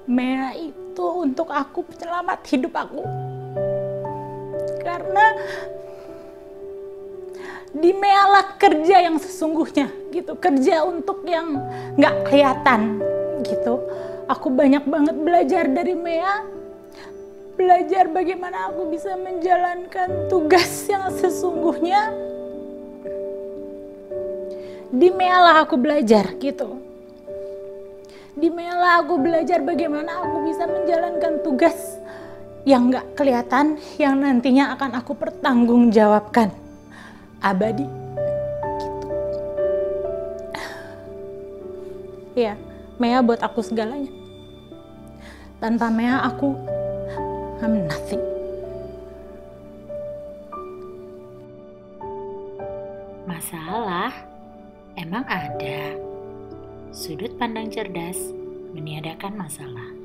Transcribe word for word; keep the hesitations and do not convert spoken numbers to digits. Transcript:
Mea itu untuk aku penyelamat hidup aku. Karena di Mea lah kerja yang sesungguhnya gitu, kerja untuk yang nggak kelihatan gitu. Aku banyak banget belajar dari Mea, belajar bagaimana aku bisa menjalankan tugas yang sesungguhnya. Di Mea lah aku belajar gitu. Di Mea lah aku belajar bagaimana aku bisa menjalankan tugas yang nggak kelihatan, yang nantinya akan aku pertanggungjawabkan abadi gitu. Iya, Mea buat aku segalanya. Tanpa Mea aku I'm nothing. Masalah emang ada. Sudut pandang cerdas meniadakan masalah.